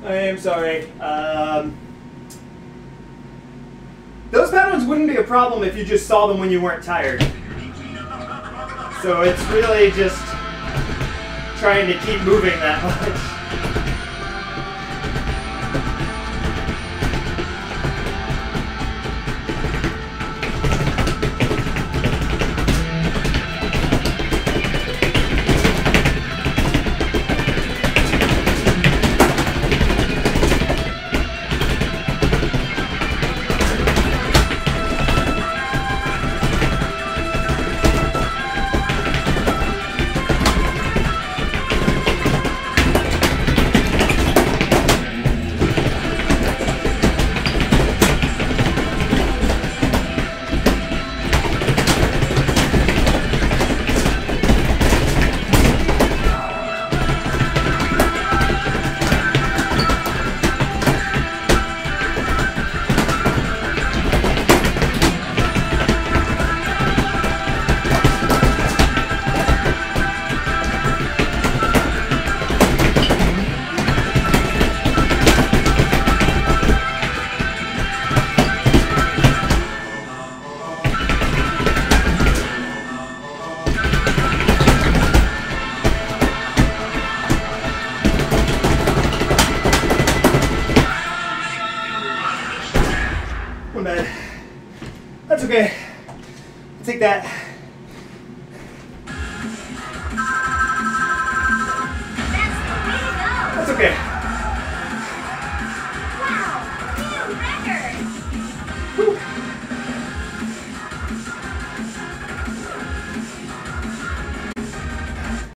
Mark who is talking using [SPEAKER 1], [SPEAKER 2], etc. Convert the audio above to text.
[SPEAKER 1] I am sorry. Those patterns wouldn't be a problem if you just saw them when you weren't tired. So it's really just trying to keep moving that much. That's okay. I'll take that. That's okay.